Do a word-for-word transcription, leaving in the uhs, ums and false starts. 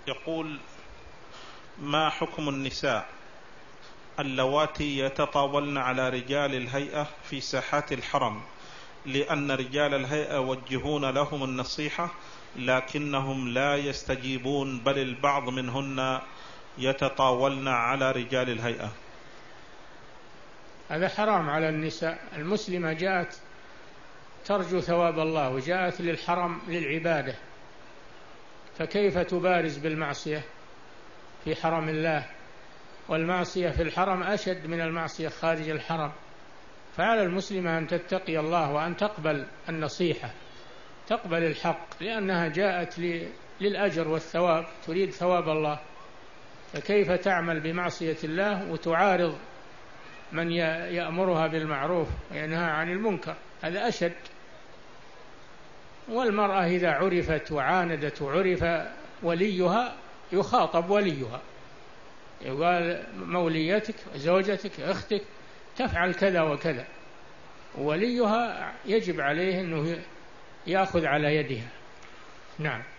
يقول: ما حكم النساء اللواتي يتطاولن على رجال الهيئة في ساحات الحرم، لأن رجال الهيئة يوجهون لهم النصيحة لكنهم لا يستجيبون، بل البعض منهن يتطاولن على رجال الهيئة؟ هذا حرام على النساء. المسلمة جاءت ترجو ثواب الله وجاءت للحرم للعبادة، فكيف تبارز بالمعصية في حرم الله؟ والمعصية في الحرم أشد من المعصية خارج الحرم. فعلى المسلمة أن تتقي الله وأن تقبل النصيحة، تقبل الحق، لأنها جاءت للأجر والثواب، تريد ثواب الله. فكيف تعمل بمعصية الله وتعارض من يأمرها بالمعروف وينهى عن المنكر؟ هذا أشد. والمرأة إذا عرفت وعاندت وعرف وليها يخاطب وليها، يقال موليتك زوجتك أختك تفعل كذا وكذا، وليها يجب عليه أنه يأخذ على يدها. نعم.